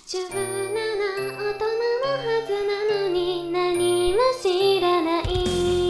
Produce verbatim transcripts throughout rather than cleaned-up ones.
じゅうなな大人のはずなのに何も知らない。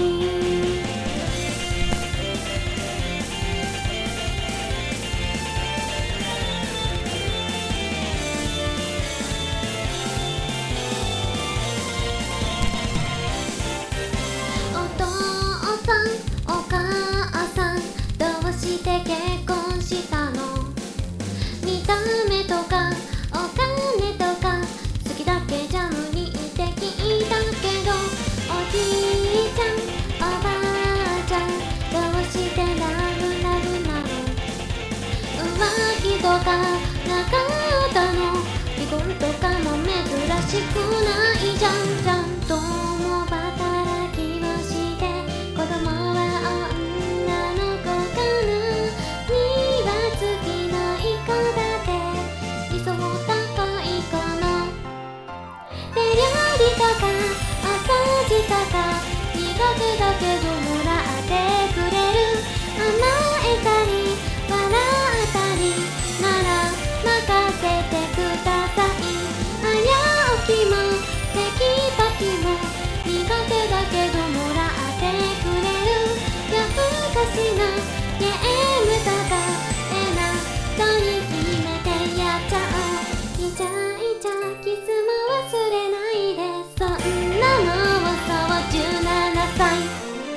お父さんお母さんどうして結婚したの？見た目とかお金とか好きだけじゃ無理って聞いたけど、おじいちゃんおばあちゃんどうしてラブラブなの？浮気とかなかったの？離婚とかも珍しくないじゃん。ちゃんとも働きをして子供は女の子かな。には月の一戸建て、理想高いかな。手料理とかお掃除とか苦手だけどもらってくれる。甘えたり笑ったりなら任せてください。早起きもテキパキも苦手だけどもらってくれる。夜更かしのゲームとかえな人に決めてやっちゃおう。イチャイチャキスも忘れないで。そんなのそうじゅうななさい。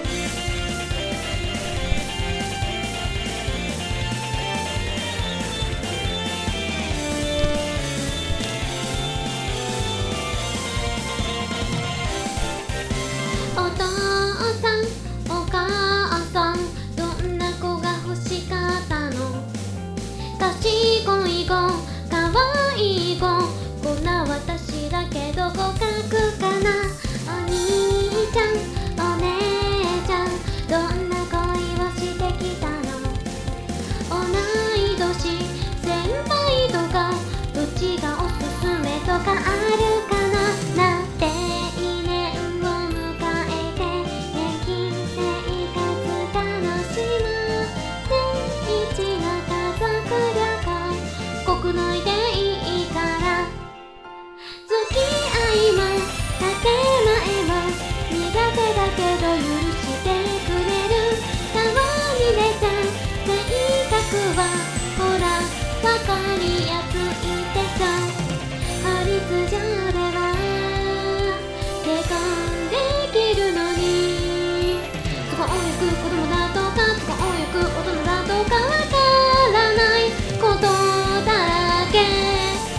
お父さんお母さんどんな子が欲しかったの？賢い子かわいい子、こんな私だけど合格かな。お兄ちゃんお姉ちゃんどんな恋をしてきたの？同い年先輩とかどっちがおすすめとかあるかな。なっていねんを迎えて年金生活楽しむ。年一の家族旅行国内でいいから。付き合いも建前も苦手だけど許してくれる。顔に出た性格はほらわかりやすいでしょ。法律上では結婚できるのに、都合よく子供だとか都合よく大人だとかわからないことだらけ。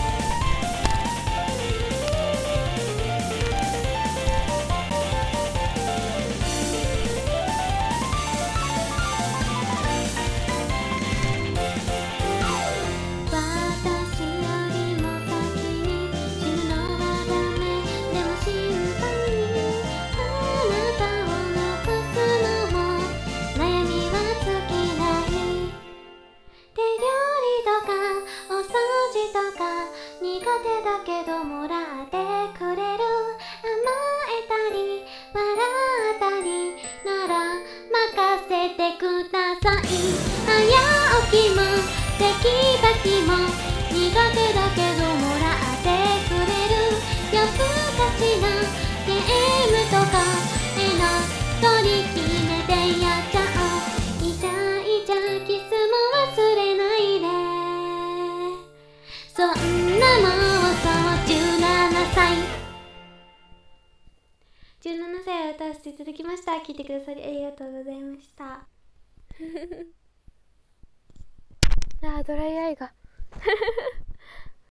私よりも先に死ぬのはダメ。でも心配あなたを残すのも悩みは尽きない。手料理とかお掃除とか苦手だけどもらってくれる。甘えたり笑ったりなら任せてください。早起きもテキパキも苦手だけどもらってくれる。夜更かしのゲームとかえな取り決めてやっちゃおう。イチャイチャキスも忘れないで。そんなもうそうじゅうななさい。じゅうななさいを歌わせていただきました。聞いてくださりありがとうございました。あードライアイが